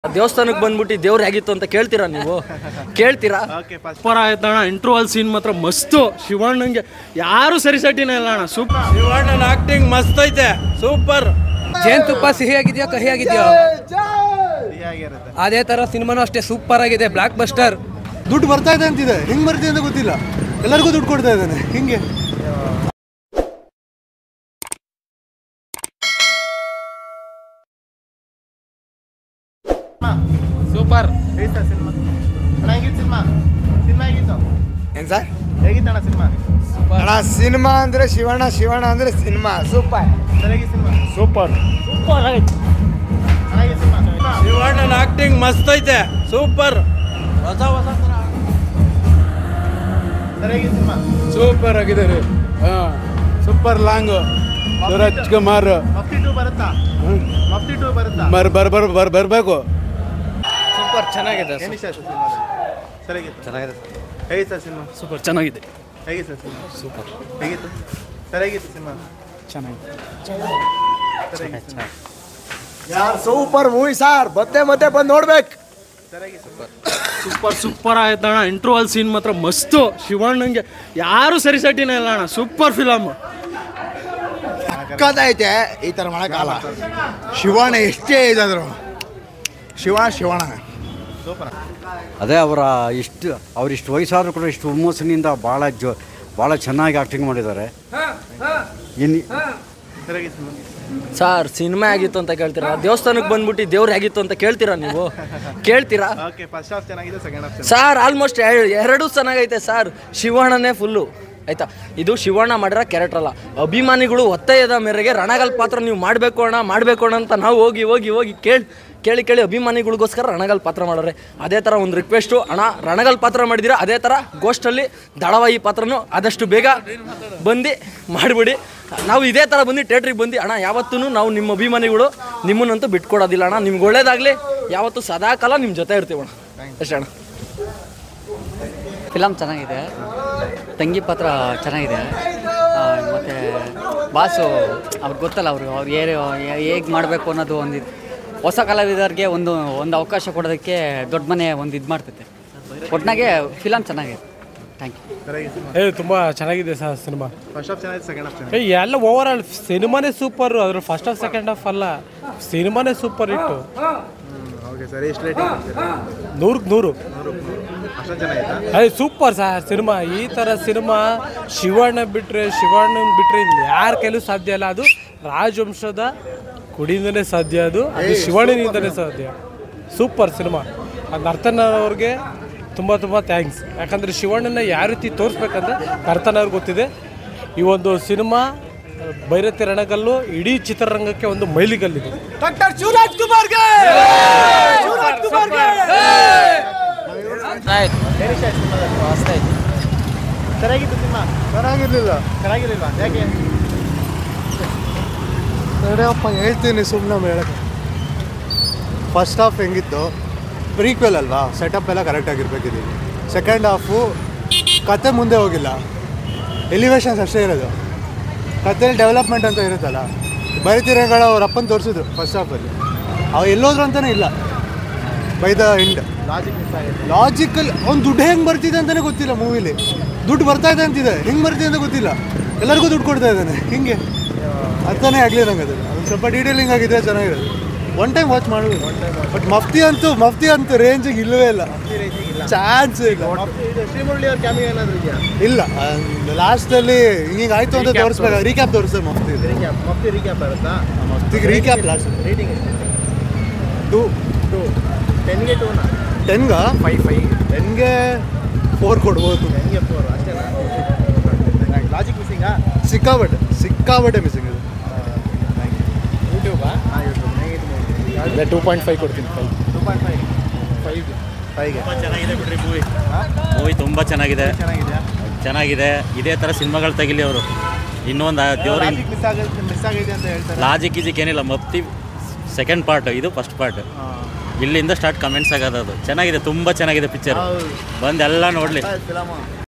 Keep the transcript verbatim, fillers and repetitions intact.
ದೇವಸ್ಥಾನಕ್ಕೆ ಬಂದ್ಬಿಟ್ಟು ದೇವ್ರು ಹೇಗಿತ್ತು ಅಂತ ಕೇಳ್ತೀರಾ ನೀವು ಕೇಳ್ತೀರಾ ಸೂಪರ್ ಆಯ್ತಣ್ಣ. ಇಂಟರ್ವಲ್ ಸೀನ್ ಮಾತ್ರ ಮಸ್ತು. ಶಿವಣ್ಣಂಗೆ ಯಾರು ಸರಿಸಟ್ಟಿನೇ ಇಲ್ಲ ಅಣ್ಣ. ಸೂಪರ್. ಶಿವಣ್ಣನ ಆಕ್ಟಿಂಗ್ ಮಸ್ತ್ ಐತೆ. ಸೂಪರ್. ಜೇನುತುಪ್ಪ ಸಿಹಿ ಆಗಿದೆಯೋ ಕಹಿ ಆಗಿದೆಯೋ ಅದೇ ತರ ಸಿನಿಮಾನು ಅಷ್ಟೇ ಸೂಪರ್ ಆಗಿದೆ. Blockbuster. ದುಡ್ಡು ಬರ್ತಾ ಇದೆ ಅಂತಿದೆ, ಹೆಂಗ್ ಬರ್ತಿದೆ ಅಂತ ಗೊತ್ತಿಲ್ಲ. ಎಲ್ಲರಿಗೂ ದುಡ್ಡು ಕೊಡ್ತಾ ಇದ್ದಾನೆ ಹಿಂಗೆ. ಸೂಪರ್. ಏನ್ ಸರ್ ಅಣ್ಣ ಸಿನಿಮಾ ಅಂದ್ರೆ ಶಿವಣ್ಣ, ಶಿವಣ್ಣ ಅಂದ್ರೆ ಸಿನಿಮಾ. ಸೂಪರ್ ಸೂಪರ್ ಸೂಪರ್ ಆಗೈತೆ. ಶಿವಣ್ಣನ ಆಕ್ಟಿಂಗ್ ಮಸ್ತ್ ಐತೆ. ಸೂಪರ್. ಹೊಸ ಹೊಸ ಸೂಪರ್ ಆಗಿದೆ ರೀ. ಹಾ ಸೂಪರ್ ಲಾಂಗ್. ಸೂರಜ್ ಕುಮಾರ್ ಬರ್ ಬರ್ ಬರ್ ಬರ್ ಬರಬೇಕು. ಸೂಪರ್ ಚೆನ್ನಾಗಿದೆ. ಚೆನ್ನಾಗಿದೆ. ಸೂಪರ್ ಚೆನ್ನಾಗಿದೆ. ಸೂಪರ್ ಯಾರ್ ಸೂಪರ್ ಮೂವಿ ಸಾರ್. ಮತ್ತೆ ಮತ್ತೆ ಬಂದು ನೋಡ್ಬೇಕು. ಸೂಪರ್ ಸೂಪರ್ ಆಯ್ತಣ್ಣ. ಇಂಟರ್ವಲ್ ಸೀನ್ ಮಾತ್ರ ಮಸ್ತು. ಶಿವಣ್ಣಂಗೆ ಯಾರು ಸರಿಸಟ್ಟಿನೇ ಇಲ್ಲ ಅಣ್ಣ. Super film. ಐತೆ ಈ ತರ ಮಾಡಕ್ಕಾಗಲ್ಲ. ಶಿವಣ್ಣ ಎಷ್ಟೇ ಇದಾದ್ರು ಶಿವ ಶಿವಣ್ಣ ಅದೇ ಅವರ ಇಷ್ಟು ಅವರಿಷ್ಟು ವಯಸ್ಸಾದರೂ ಕೂಡ ಇಷ್ಟು ಹುಮ್ಮಸ್ಸಿನಿಂದ ಭಾಳ ಜೋ ಭಾಳ ಚೆನ್ನಾಗಿ ಆ್ಯಕ್ಟಿಂಗ್ ಮಾಡಿದ್ದಾರೆ. ಇನ್ನು ಸರ್ ಸಿನಿಮಾ ಆಗಿತ್ತು ಅಂತ ಕೇಳ್ತೀರಾ? ದೇವಸ್ಥಾನಕ್ಕೆ ಬಂದ್ಬಿಟ್ಟು ದೇವ್ರು ಹೇಗಿತ್ತು ಅಂತ ಕೇಳ್ತೀರಾ ನೀವು ಕೇಳ್ತೀರಾ ಸರ್? ಆಲ್ಮೋಸ್ಟ್ ಎರಡು ಚೆನ್ನಾಗೈತೆ ಸರ್. ಶಿವಣ್ಣನೇ ಫುಲ್ಲು ಆಯ್ತಾ. ಇದು ಶಿವಣ್ಣ ಮಾಡಿರೋ ಕ್ಯಾರೆಕ್ಟರ್ ಅಲ್ಲ. ಅಭಿಮಾನಿಗಳು ಒತ್ತಾಯದ ಮೇರೆಗೆ ರಣಗಲ್ ಪಾತ್ರ ನೀವು ಮಾಡಬೇಕು ಅಣ್ಣ ಮಾಡಬೇಕು ಅಣ್ಣ ಅಂತ ನಾವು ಹೋಗಿ ಹೋಗಿ ಹೋಗಿ ಕೇಳಿ ಕೇಳಿ ಕೇಳಿ ಅಭಿಮಾನಿಗಳಿಗೋಸ್ಕರ ರಣಗಲ್ ಪಾತ್ರ ಮಾಡೋರೆ. ಅದೇ ಥರ ಒಂದು ರಿಕ್ವೆಸ್ಟು, ಅಣ್ಣ ರಣಗಲ್ ಪಾತ್ರ ಮಾಡಿದ್ದೀರಾ, ಅದೇ ಥರ ಗೋಸ್ಟಲ್ಲಿ ದಳವಾಯಿ ಪಾತ್ರನೂ ಆದಷ್ಟು ಬೇಗ ಬಂದು ಮಾಡಿಬಿಡಿ. ನಾವು ಇದೇ ಥರ ಬಂದು ಥಿಯೇಟ್ರಿಗೆ ಬಂದು ಅಣ್ಣ ಯಾವತ್ತೂ ನಾವು ನಿಮ್ಮ ಅಭಿಮಾನಿಗಳು ನಿಮ್ಮನ್ನಂತೂ ಬಿಟ್ಕೊಡೋದಿಲ್ಲ ಅಣ್ಣ. ನಿಮ್ಗೆ ಒಳ್ಳೇದಾಗಲಿ, ಯಾವತ್ತೂ ಸದಾಕಾಲ ನಿಮ್ಮ ಜೊತೆ ಇರ್ತೀವಣ್ಣ. ಅಷ್ಟೇ ಅಣ್ಣ. ಫಿಲಮ್ ಚೆನ್ನಾಗಿದೆ. ತಂಗಿ ಪಾತ್ರ ಚೆನ್ನಾಗಿದೆ. ಮತ್ತು ಬಾಸು ಅವ್ರಿಗೆ ಗೊತ್ತಲ್ಲ, ಅವರು ಅವ್ರು ಏರು ಹೇಗೆ ಮಾಡಬೇಕು ಅನ್ನೋದು ಒಂದು ಹೊಸ ಕಲಾವಿದರಿಗೆ ಒಂದು ಒಂದು ಅವಕಾಶ ಕೊಡೋದಕ್ಕೆ ದೊಡ್ಡ ಮನೆ ಒಂದು ಇದು ಮಾಡ್ತೈತೆ. ಒಟ್ನಾಗೆ ಫಿಲಮ್ ಚೆನ್ನಾಗಿದೆ. Thank you. ಏ ತುಂಬ ಚೆನ್ನಾಗಿದೆ ಸರ್ ಸಿನಿಮಾ. ಏ ಎಲ್ಲ ಓವರ್ ಆಲ್ ಸಿನಿಮಾನೇ ಸೂಪರು. ಅದ್ರ ಫಸ್ಟ್ ಹಾಫ್ ಸೆಕೆಂಡ್ ಹಾಫ್ ಅಲ್ಲ, ಸಿನಿಮಾನೇ ಸೂಪರ್ ಇಟ್ಟು. ನೂರಕ್ಕೆ ನೂರು. ಅದೇ ಸೂಪರ್ ಸರ್ ಸಿನಿಮಾ. ಈ ಥರ ಸಿನಿಮಾ ಶಿವಣ್ಣ ಬಿಟ್ಟರೆ ಶಿವಣ್ಣನ ಬಿಟ್ಟರೆ ಯಾರ ಕೈಲೂ ಸಾಧ್ಯ ಇಲ್ಲ. ಅದು ರಾಜವಂಶದ ಕುಡಿಯಿಂದನೇ ಸಾಧ್ಯ. ಅದು ಅದು ಶಿವಣ್ಣನಿಂದನೇ ಸಾಧ್ಯ. ಸೂಪರ್ ಸಿನಿಮಾ. ಅದು ನರ್ತನವ್ರಿಗೆ ತುಂಬ ತುಂಬ ಥ್ಯಾಂಕ್ಸ್. ಯಾಕಂದರೆ ಶಿವಣ್ಣನ ಯಾವ ರೀತಿ ತೋರಿಸ್ಬೇಕಂದ್ರೆ ನರ್ತನವ್ರಿಗೆ ಗೊತ್ತಿದೆ. ಈ ಒಂದು ಸಿನಿಮಾ ಭೈರತಿ ರಣಗಲ್ಲು ಇಡೀ ಚಿತ್ರರಂಗಕ್ಕೆ ಒಂದು ಮೈಲಿಗಲ್ಲಿದೆ. ಡಾಕ್ಟರ್ ಶಿವರಾಜ್ ಕುಮಾರ್ಗೆ ಚೆನ್ನಾಗಿರ್ಲಿಲ್ಲ. ಅಪ್ಪ ಹೇಳ್ತೀನಿ ಸುಮ್ಮನೆ ಹೇಳಕ್ಕೆ. ಫಸ್ಟ್ ಹಾಫ್ ಹೆಂಗಿತ್ತು, ಪ್ರೀಕ್ವೆಲ್ ಅಲ್ವಾ, ಸೆಟಪ್ ಎಲ್ಲ ಕರೆಕ್ಟಾಗಿರ್ಬೇಕಿದೆ. ಸೆಕೆಂಡ್ ಹಾಫು ಕತೆ ಮುಂದೆ ಹೋಗಿಲ್ಲ, ಎಲಿವೇಶನ್ಸ್ ಅಷ್ಟೇ ಇರೋದು. ಕಥೆಯಲ್ಲಿ ಡೆವಲಪ್ಮೆಂಟ್ ಅಂತ ಇರುತ್ತಲ್ಲ, ಬರಿತಿರಗಳ ಅವ್ರ ಅಪ್ಪನ ತೋರಿಸಿದ್ರು ಫಸ್ಟ್ ಹಾಫಲ್ಲಿ. ಅವು ಎಲ್ಲೋದ್ರು ಅಂತಲೇ ಇಲ್ಲ. ಬೈ ದ ಎಂಡ್ ಲಾಜಿಕಲ್ ಅವ್ನು ದುಡ್ಡು ಹೆಂಗೆ ಬರ್ತಿದೆ ಅಂತಲೇ ಗೊತ್ತಿಲ್ಲ. ಮೂವಿಲಿ ದುಡ್ಡು ಬರ್ತಾ ಇದೆ ಅಂತಿದೆ, ಹೆಂಗೆ ಬರ್ತಿದೆ ಅಂತ ಗೊತ್ತಿಲ್ಲ. ಎಲ್ಲರಿಗೂ ದುಡ್ಡು ಕೊಡ್ತಾ ಇದ್ದಾನೆ ಹಿಂಗೆ. ಅರ್ಥನೇ ಆಗಲಿ ನಂಗೆ. ಅದು ಅದೊಂದು ಸ್ವಲ್ಪ ಡೀಟೇಲಿಂಗ್ ಆಗಿದ್ರೆ ಚೆನ್ನಾಗಿರೋದು. ಒನ್ ಟೈಮ್ ವಾಚ್ ಮಾಡ್ಬೋದು. ಬಟ್ ಮಫ್ತಿ ಅಂತೂ ಮಫ್ತಿ ಅಂತೂ ರೇಂಜಿಗೆ ಇಲ್ಲವೇ ಇಲ್ಲ, ಚಾನ್ಸ್ ಇಲ್ಲ. ಇಲ್ಲ ಲಾಸ್ಟಲ್ಲಿ ಹಿಂಗೆ ಆಯಿತು ಅಂತ ತೋರಿಸ್ಬೇಕು. ರೀಕ್ಯಾಪ್ ತೋರಿಸ್ತಾರೆ ಮಫ್ತಿ. ಮಫ್ತಿಗೆ ರೀಕ್ಯಾಪ್ ಲಾಸ್ಟ್ ಟು ಟು ಟೆನ್ಗೆ ಟು ಟೆನ್ಗ ಫೈವ್ ಫೈವ್ ಟೆನ್ಗೆ ಫೋರ್ ಕೊಡ್ಬೋದು. ಟೆನ್ಗೆ ಫೋರ್ ಅಷ್ಟೇ. ಲಾಜಿಕ್ ಮಿಸ್ಸಿಂಗಾ? ಸಿಕ್ಕಾಬಟ್ಟೆ ಸಿಕ್ಕಾಬಟ್ಟೆ ಮಿಸ್ಸಿಂಗ್ ಇದು. ಯೂಟ್ಯೂಬಾ? ಹಾಂ ಯೂಟ್ಯೂಬ್. ಟೂ ಪಾಯಿಂಟ್ ಫೈವ್ ಕೊಡ್ತೀನಿ. Five two point five five ಫೈವ್ಗೆ ತುಂಬ ಚೆನ್ನಾಗಿದೆ ಬಿಡ್ರಿ ಮೂವಿ. ಮೂವಿ ತುಂಬ ಚೆನ್ನಾಗಿದೆ. ಚೆನ್ನಾಗಿದೆ ಚೆನ್ನಾಗಿದೆ ಇದೇ ಥರ ಸಿನಿಮಾಗಳು ತೆಗಿಲಿ ಅವರು. ಇನ್ನೊಂದು ದೇವ್ರ ಮಿಸ್ ಆಗುತ್ತೆ ಮಿಸ್ ಆಗಿದೆ ಅಂತ ಹೇಳ್ತಾರೆ. ಲಾಜಿಕ್ ಈಜಿಕ್ ಏನಿಲ್ಲ. ಮಫ್ತಿ ಸೆಕೆಂಡ್ ಪಾರ್ಟ್, ಇದು ಫಸ್ಟ್ ಪಾರ್ಟ್. ಇಲ್ಲಿಂದ ಸ್ಟಾರ್ಟ್ ಕಮೆಂಟ್ಸ್ ಆಗೋದು. ಅದು ಚೆನ್ನಾಗಿದೆ, ತುಂಬ ಚೆನ್ನಾಗಿದೆ ಪಿಕ್ಚರ್. ಬಂದು ಎಲ್ಲ ನೋಡಲಿ.